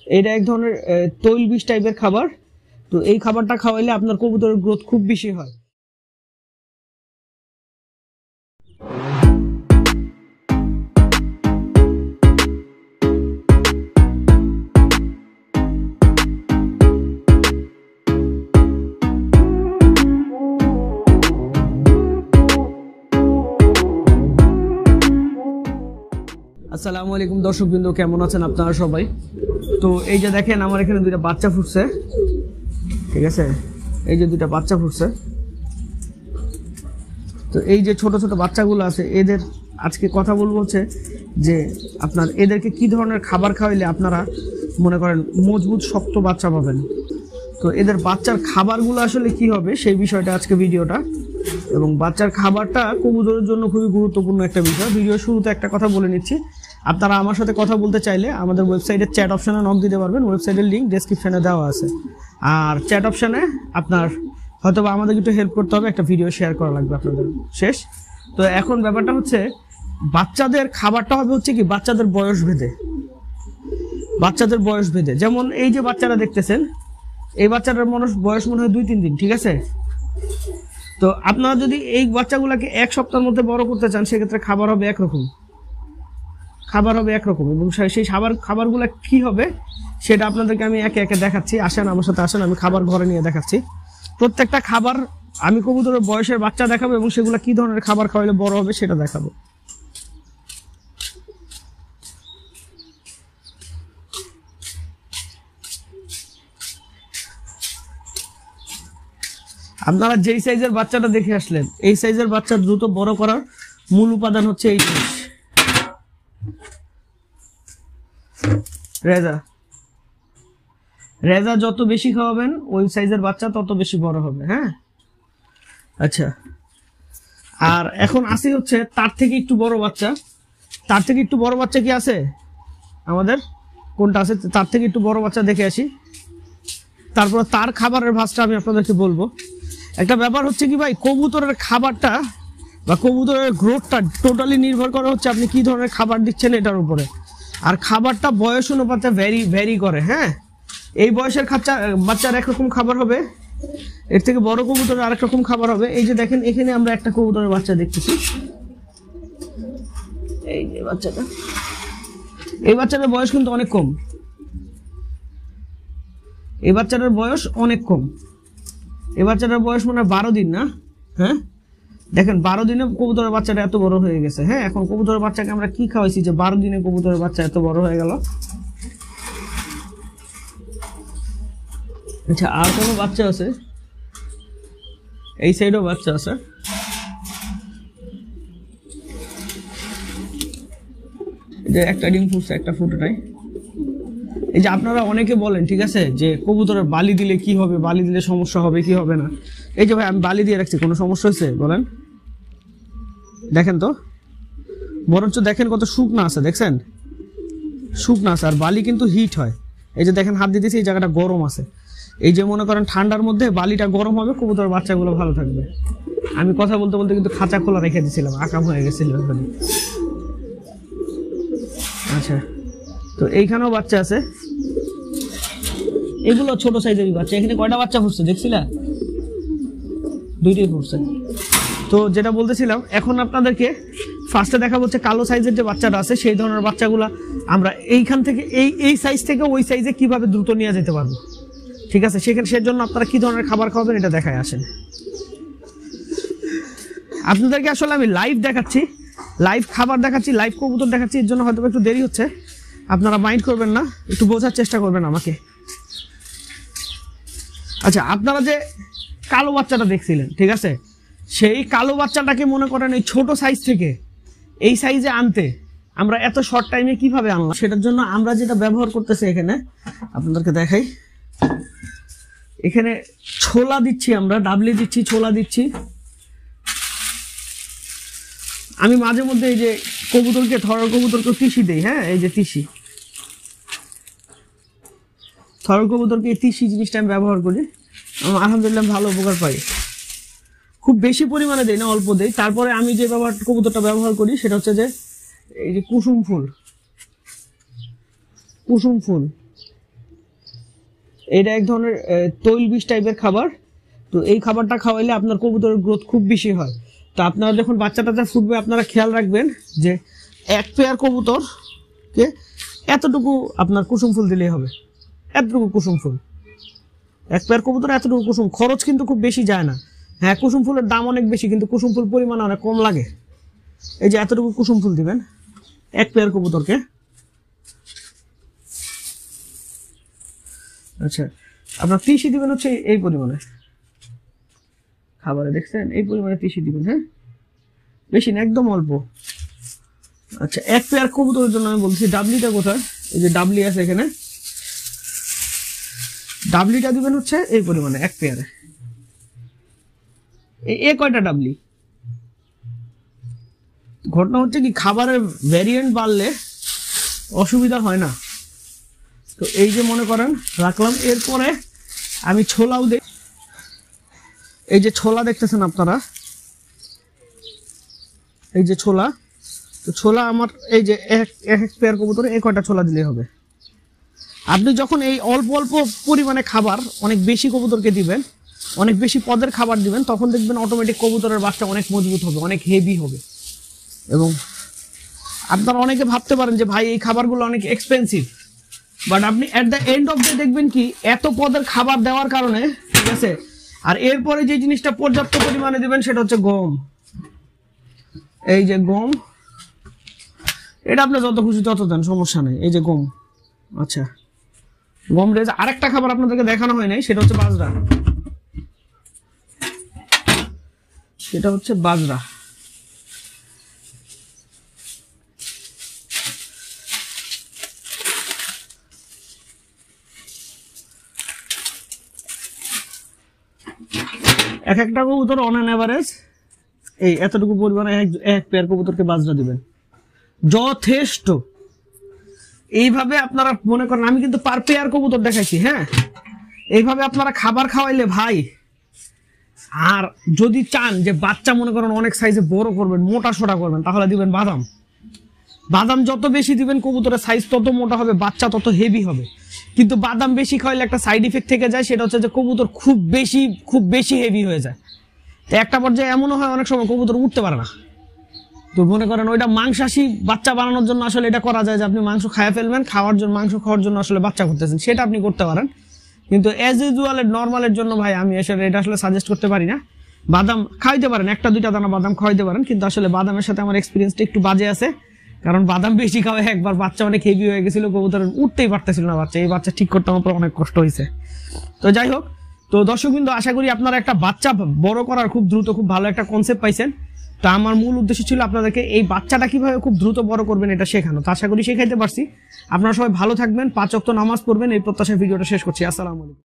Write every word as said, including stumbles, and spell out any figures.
এটা এক ধরনের তৈলবীজ টাইপের খাবার। তো এই খাবারটা খাওয়াইলে আপনার কবুতরের গ্রোথ খুব বেশি হয়। আসসালামু আলাইকুম দর্শকবৃন্দ, কেমন আছেন আপনারা সবাই? তো এই যে দেখেন আমার এখানে দুইটা বাচ্চা ফুটছে, ঠিক আছে? এই যে দুইটা বাচ্চা ফুটছে। তো এই যে ছোট ছোট বাচ্চাগুলো আছে, এদের আজকে কথা বলবো হচ্ছে যে আপনার এদেরকে কি ধরনের খাবার খাওয়াইলে আপনারা মনে করেন মজবুত শক্ত বাচ্চা পাবেন। তো এদের বাচ্চার খাবারগুলো আসলে কি হবে সেই বিষয়টা আজকে ভিডিওটা। এবং বাচ্চার খাবারটা কবুতরের জন্য খুবই গুরুত্বপূর্ণ একটা বিষয়। ভিডিও শুরুতে একটা কথা বলে নিচ্ছি, আপনারা আমার সাথে কথা বলতে চাইলে আমাদের ওয়েবসাইটের চ্যাট অপশানে নক দিতে পারবেন। ওয়েবসাইটের লিঙ্ক ডেসক্রিপশানে দেওয়া আছে। আর চ্যাট অপশানে আপনার হয়তো বা আমাদের একটু হেল্প করতে হবে, একটা ভিডিও শেয়ার করা লাগবে আপনাদের। শেষ। তো এখন ব্যাপারটা হচ্ছে বাচ্চাদের খাবারটা হবে হচ্ছে কি বাচ্চাদের বয়স ভেদে, বাচ্চাদের বয়স ভেদে। যেমন এই যে বাচ্চারা দেখতেছেন, এই বাচ্চাটার মানুষ বয়স মনে হয় দুই তিন দিন, ঠিক আছে? তো আপনারা যদি এই বাচ্চাগুলোকে এক সপ্তাহের মধ্যে বড় করতে চান সেক্ষেত্রে খাবার হবে একরকম, খাবার হবে একরকম। এবং সেই খাবার খাবারগুলো কি হবে সেটা আপনাদেরকে আমি একে একে দেখাচ্ছি। আসেন আমার সাথে, আসেন আমি খাবার ঘরে নিয়ে দেখাচ্ছি। প্রত্যেকটা খাবার আমি কবুতরের বয়সের বাচ্চা দেখাবো এবং সেগুলো কি ধরনের খাবার খাওয়ালে বড় হবে সেটা দেখাবো। আপনারা যেই সাইজের বাচ্চাটা দেখে আসলেন, এই সাইজের বাচ্চা দ্রুত বড় করার মূল উপাদান হচ্ছে এই জিনিস, রেজা। রেজা যত বেশি খাওয়াবেন ওই সাইজের বাচ্চা তত বেশি বড় হবে। হ্যাঁ, আচ্ছা। আর এখন আসি হচ্ছে তার থেকে একটু বড় বাচ্চা। তার থেকে একটু বড় বাচ্চা কি আছে আমাদের? কোনটা আছে তার থেকে একটু বড় বাচ্চা দেখে আসি, তারপর তার খাবারের ভাঁজটা আমি আপনাদেরকে বলবো। একটা ব্যাপার হচ্ছে কি ভাই, কবুতরের খাবারটা বা কবুতরের গ্রোথটা টোটালি নির্ভর করে হচ্ছে আপনি কি ধরনের খাবার দিচ্ছেন এটার উপরে। আর খাবারটা বয়স অনুপাতে ভ্যারি ভ্যারি করে। হ্যাঁ, এই বয়সের খাচ্চা বাচ্চার একরকম খাবার হবে, এর থেকে বড় কবুতরের আরেক রকম খাবার হবে। এই যে দেখেন এখানে আমরা একটা কবুতরের বাচ্চা দেখতেছি, এই যে বাচ্চাটা, এই বাচ্চাটার বয়স কিন্তু অনেক কম, এই বাচ্চাটার বয়স অনেক কম। এই বাচ্চাটার বয়স মনে হয় বারো দিন না? হ্যাঁ, দেখেন বারো দিনে কবুতরের বাচ্চাটা এত বড় হয়ে গেছে। হ্যাঁ, এখন কবুতরের বাচ্চাকে আমরা কি খাওয়াইছি যে বারো দিনে কবুতরের বাচ্চা এত বড় হয়ে গেল? আচ্ছা, আর কোনো বাচ্চা আছে? এই সাইডেও বাচ্চা আছে। এই যে একটা ডিম ফুটছে, একটা ফুটে নাই। এই যে আপনারা অনেকে বলেন, ঠিক আছে, যে কবুতরের বালি দিলে কি হবে, বালি দিলে সমস্যা হবে কি হবে না। এই যে ভাই আমি বালি দিয়ে রাখছি, কোনো সমস্যা হয়েছে বলেন? দেখেন তো, বরঞ্চ দেখেন কত শুকনা আছে, দেখছেন শুকনা আছে। আর বালি কিন্তু হিট হয়। এই যে দেখেন হাত দিতেছি, এই জায়গাটা গরম আছে। এই যে মনে করেন ঠান্ডার মধ্যে বালিটা গরম হবে, কবুতরের বাচ্চাগুলো ভালো থাকবে। আমি কথা বলতে বলতে কিন্তু খাঁচা খোলা রেখে দিয়েছিলাম, আকাম হয়ে গেছিল। আচ্ছা, তো এইখানেও বাচ্চা আছে, এগুলো ছোট সাইজের বাচ্চা। এখানে কয়টা বাচ্চা ফুটছে দেখছিলা? দুইটাই ফুটছে। তো যেটা বলতেছিলাম, এখন আপনাদেরকে ফার্স্টে দেখা হচ্ছে কালো সাইজের যে বাচ্চাটা আছে সেই ধরনের বাচ্চাগুলা আমরা এইখান থেকে এই এই সাইজ থেকে ওই সাইজে কিভাবে দ্রুত নিয়ে যেতে পারবো, ঠিক আছে? সেখানে সেজন্য আপনারা কি ধরনের খাবার খাওয়াবেন এটা দেখায় আসেন। আপনাদেরকে আসলে আমি লাইভ দেখাচ্ছি, লাইভ খাবার দেখাচ্ছি, লাইভ কবুতর দেখাচ্ছি, এর জন্য হয়তো একটু দেরি হচ্ছে, আপনারা মাইন্ড করবেন না, একটু বোঝার চেষ্টা করবেন আমাকে। আচ্ছা, আপনারা যে কালো বাচ্চাটা দেখছিলেন, ঠিক আছে, সেই কালো বাচ্চাটাকে মনে করেন এই ছোট সাইজ থেকে এই সাইজে আনতে আমরা এত শর্ট টাইমে কিভাবে আনলাম, সেটার জন্য আমরা যেটা ব্যবহার করতেছি এখানে আপনাদেরকে দেখাই। এখানে ছোলা দিচ্ছি, আমরা ডাবলি দিচ্ছি, ছোলা দিচ্ছি। আমি মাঝে মধ্যে এই যে কবুতরকে থর কবুতরকে তিসি দেই। হ্যাঁ, এই যে তিসি, থর কবুতরকে এই তিসি জিনিসটা আমি ব্যবহার করি, আলহামদুলিল্লাহ ভালো উপকার পাই। খুব বেশি পরিমাণে দেই না, অল্প দেই। তারপরে আমি যে ব্যবহার কবুতরটা ব্যবহার করি সেটা হচ্ছে যে এই যে কুসুম ফুল, কুসুম ফুল এটা এক ধরনের তৈল বিষ টাইপের খাবার। তো এই খাবারটা খাওয়াইলে আপনার কবুতরের গ্রোথ খুব বেশি হয়। তো আপনারা যখন বাচ্চা টাচ্চা ফুটবে আপনারা খেয়াল রাখবেন যে এক পেয়ার কবুতরকে এতটুকু আপনার কুসুম ফুল দিলেই হবে, এতটুকু কুসুম ফুল। এক পেয়ার কবুতর এতটুকু কুসুম, খরচ কিন্তু খুব বেশি যায় না। হ্যাঁ, কুসুম ফুলের দাম অনেক বেশি, কিন্তু কুসুম ফুল পরিমাণ অনেক কম লাগে। এই যে এতটুকু কুসুম ফুল দিবেন এক পেয়ার কবুতরকে। আচ্ছা, আপনার তিসি দিবেন হচ্ছে এই পরিমাণে খাবারে, দেখছেন এই পরিমাণে তিসি দিবেন। হ্যাঁ, বেশি না, একদম অল্প। আচ্ছা, এক পেয়ার কবুতরের জন্য আমি বলছি ডাবলিটা কোথায়, এই যে ডাবলি আছে এখানে, ডাবলিটা দিবেন হচ্ছে এই পরিমাণে এক পেয়ারে। এ কয়টা ডাবলি? ঘটনা হচ্ছে কি, খাবারের ভ্যারিয়েন্ট বাড়লে অসুবিধা হয় না। তো এই যে মনে করেন রাখলাম, এরপরে আমি ছোলাও দেখ, এই যে ছোলা দেখতেছেন আপনারা, এই যে ছোলা, তো ছোলা আমার এই যে এক এক পেয়ার কবুতরে এই কয়টা ছোলা দিলে হবে। আপনি যখন এই অল্প অল্প পরিমাণে খাবার অনেক বেশি কবুতরকে দিবেন, অনেক বেশি পদের খাবার দিবেন, তখন দেখবেন অটোমেটিক কবুতরের বাচ্চা অনেক মজবুত হবে, অনেক হেভি হবে। এবং আপনারা অনেকে ভাবতে পারেন যে ভাই এই খাবারগুলো অনেক এক্সপেন্সিভ, বাট আপনি at the end of the দেখবেন কি এত পদের খাবার দেওয়ার কারণে, ঠিক আছে, আর এরপরে যে জিনিসটা পর্যাপ্ত পরিমাণে দিবেন সেটা হচ্ছে গম। এই যে গম, এটা আপনি যত খুশি তত দেন, সমস্যা নেই। এই যে গম, আচ্ছা গম রেজ। আরেকটা খাবার আপনাদেরকে দেখানো হয় নাই, সেটা হচ্ছে বাজরা। সেটা হচ্ছে বাজরা। এক একটা কবুতর অন অ্যান এভারেজ এই এতটুকু পরিমাণে এক পেয়ার কবুতরকে বাজরা দিবেন, যথেষ্ট। এইভাবে আপনারা মনে করেন, আমি কিন্তু পার পেয়ার কবুতর দেখাইছি। হ্যাঁ, এইভাবে আপনারা খাবার খাওয়াইলে ভাই, আর যদি চান যে বাচ্চা মনে করেন অনেক সাইজে বড় করবেন, মোটা সোটা করবেন, তাহলে দিবেন বাদাম। বাদাম যত বেশি দিবেন কবুতরের সাইজ তত মোটা হবে, বাচ্চা তত হেভি হবে। কিন্তু বাদাম বেশি খাওয়াইলে একটা সাইড ইফেক্ট থেকে যায়, সেটা হচ্ছে যে কবুতর খুব বেশি খুব বেশি হেভি হয়ে যায়। তো একটা পর্যায়ে এমনও হয় অনেক সময় কবুতর উঠতে পারে না। তো মনে করেন ওইটা মাংসাশী বাচ্চা বানানোর জন্য আসলে এটা করা যায় যে আপনি মাংস খাইয়ে ফেলবেন, খাওয়ার জন্য মাংস খাওয়ার জন্য আসলে বাচ্চা করতেছেন, সেটা আপনি করতে পারেন। কিন্তু অ্যাজ ইউজুয়াল নর্মালের জন্য ভাই আমি আসলে এটা আসলে সাজেস্ট করতে পারি না। বাদাম খাইতে পারেন, একটা দুইটা দানা বাদাম খাওয়াইতে পারেন, কিন্তু আসলে বাদামের সাথে আমার এক্সপিরিয়েন্সটা একটু বাজে আছে। কারণ বাদাম বেশি খাওয়ায় একবার বাচ্চা অনেক হেভি হয়ে গেছিল, কবুতর উঠতেই পারতেছিল না বাচ্চা। এই বাচ্চা ঠিক করতে আমার অনেক কষ্ট হয়েছে। তো যাই হোক, তো দর্শক বিন্দু, আশা করি আপনারা একটা বাচ্চা বড় করার খুব দ্রুত খুব ভালো একটা কনসেপ্ট পাইছেন। তো আমার মূল উদ্দেশ্য ছিল আপনাদেরকে এই বাচ্চাটা কিভাবে খুব দ্রুত বড় করবেন এটা শেখানো। তো আশা করি শেখাইতে পারছি। আপনারা সবাই ভালো থাকবেন, পাঁচ ওয়াক্ত নামাজ পড়বেন, এই প্রত্যাশায় ভিডিওটা শেষ করছি। আসসালামু আলাইকুম।